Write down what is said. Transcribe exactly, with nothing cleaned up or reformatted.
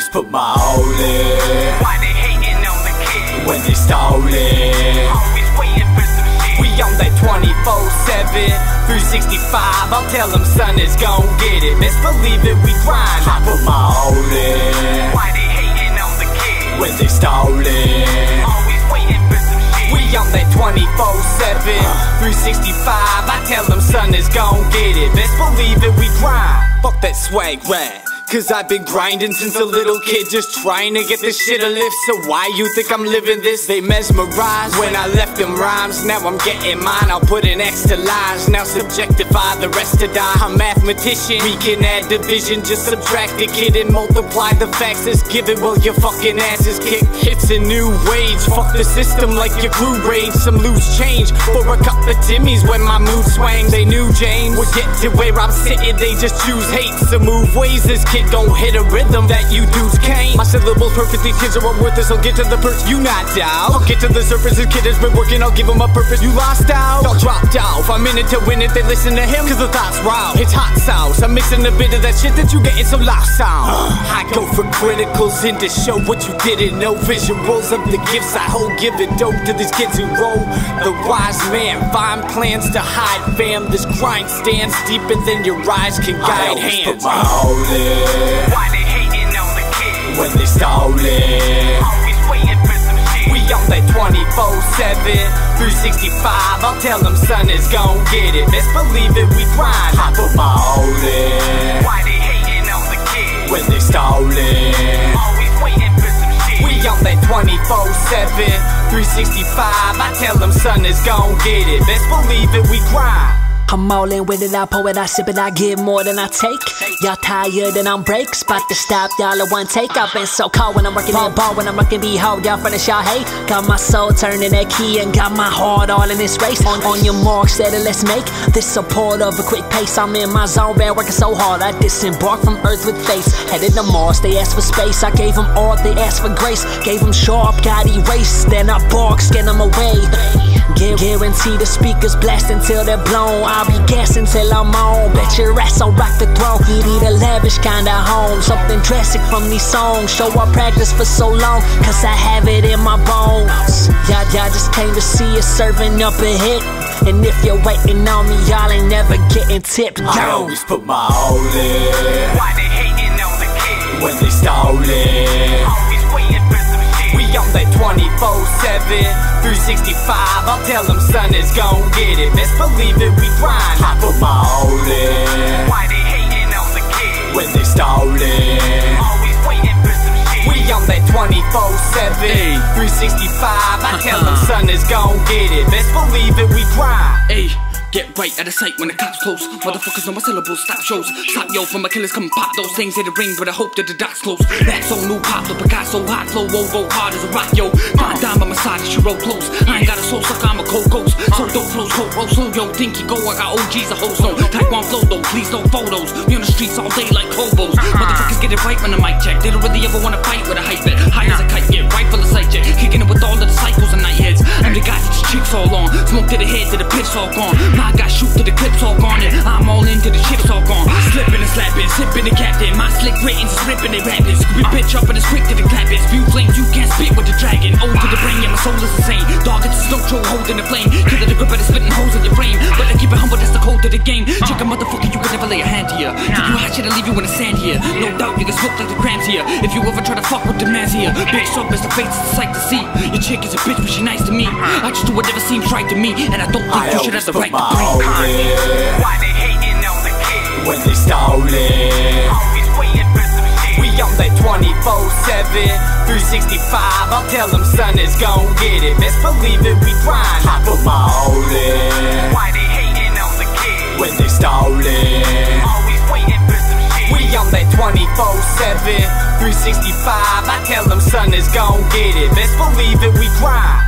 always put my all in. Why they hating on the kid? When they stallin', Always waiting for some shit. we on that twenty-four seven, three sixty-five. I'll tell them son is gon' get it. Best believe it, we grind. I put my all in. Why they hating on the kid? When they stallin', Always waiting for some shit. we on that twenty-four seven, three sixty-five. I tell them son is gon' get it. Best believe it, we grind. Fuck that swag rap, cause I've been grinding since a little kid, just trying to get this shit a lift. So why you think I'm living this? They mesmerized when I left them rhymes. Now I'm getting mine, I'll put an X to lines. Now subjectify the rest to die. I'm a mathematician, we can add division. Just subtract the kid and multiply the facts. Let's give it while your fucking ass is kicked. It's a new wage, fuck the system like your crew rage. Some loose change for a couple of Timmys when my mood swings. They knew James would get to where I'm sitting, they just choose hate. So move ways, this kid gon' hit a rhythm that you dudes can't. My syllables perfect, these kids are all worthless. I'll get to the perch, you not out. I'll get to the surface, this kid has been working, I'll give him a purpose. You lost out, y'all dropped off. I'm in it to win it, they listen to him cause the thoughts raw. It's hot sauce, I'm mixing a bit of that shit that you getting so lost on. I go for criticals and to show what you didn't know. Visuals of the gifts I hold, giving dope to these kids who roll. The wise man, find plans to hide fam. This grind stands deeper than your eyes can guide hands. All in. Why they hating on the kid? When they stallin', Always waiting for some shit. we on that twenty-four seven, three sixty-five. I'll tell them son is gon' get it. Best believe it, we grind. I put my all in. Why they hating on the kid? When they stallin', Always waiting for some shit. we on that twenty-four seven, three sixty-five. I tell them son is gon' get it. Best believe it, we grind. I'm all in with it, I pour it, I sip it, I give more than I take. Y'all tired and I'm breaks, about to stop y'all at one take. I've been so cold when I'm working that ball, when I'm rocking behold, y'all finish y'all hate. Got my soul turning that key and got my heart all in this race. On, on your mark, steady, let's make this support of a quick pace. I'm in my zone, been working so hard, I disembarked from earth with face. Headed to Mars, they asked for space, I gave them all, they asked for grace. Gave them sharp, got erased, then I bark, scan them away. Guarantee the speakers blast until they're blown. I'll be gassing till I'm on. Bet your ass I'll rock the throne. You need a lavish kinda home. Something drastic from these songs. Show I practice for so long, cause I have it in my bones. Y'all, y'all just came to see us serving up a hit. And if you're waiting on me, y'all ain't never getting tipped. I always put my all in. Why they hating on the kid? When they stallin', Always waiting for some shit. we on that twenty-four seven, three sixty-five. I'll tell them son is gon' get it. Best believe it, we grind. I put my all in. Why they hating on the kid? When they stallin', Always waiting for some shit. we on that twenty-four seven, three sixty-five. I tell them son is gon' get it. Best believe it, we grind. Ayy, get right out of sight when the cops close. Motherfuckers know my syllables, stop shows. Stop yo, for my killers come pop those things hit the ring, but I hope that the dots close. That's so new Pablo Picasso, hot flow, whoa, go hard as a rock, yo. Grind down by my side as you roll close. I ain't got a soul sucker, I'm a cold ghost. So dope flows, cold roll slow, yo, dinky go, I got O Gs, a whole zone. Type one flow though, please no photos. We on the streets all day like hobos. Motherfuckers get it right when the mic check. They don't really ever wanna fight with a hype bet. High as a kite, get right full of sight check. Kicking it with all of the cycles and night heads. I'm the guy that the chicks all on. Smoke to the head, to the pitch all gone. My guy shoot to the clips all gone, and I'm all into the chips all gone. Slipping and slapping, sipping the captain. My slick ratings is ripping they rapping. Scoop your bitch up and it's quick to the clapping. Spew flames, you can't spit with the dragon. O to the brain, yeah, my soul is insane. Dog, it's a snow troll holding the flame. Kill the grip, but it's spitting holes in your brain. But I keep it humble, that's the code of the game. Check a motherfucker, you can never lay a hand here. If you hot shit, I leave you in the sand here. No doubt, you can smoke like the grams here. If you ever try to fuck with the man's here, bitch, so best the face is a sight to see. Your chick is a bitch, but she nice to me. I just do whatever seems right to me, and I don't think I you should have the right to all breathe. in. Why they hating on the kid? When they stallin', Always waiting for some shit. we on that twenty-four seven, three sixty-five. I'll tell them son is gon' get it. Best believe it, we grind. I put my all in. Why they hating on the kid? When they stallin', Always waiting for some shit. we on that twenty-four seven, three sixty-five. I tell them son is gon' get it. Best believe it, we grind.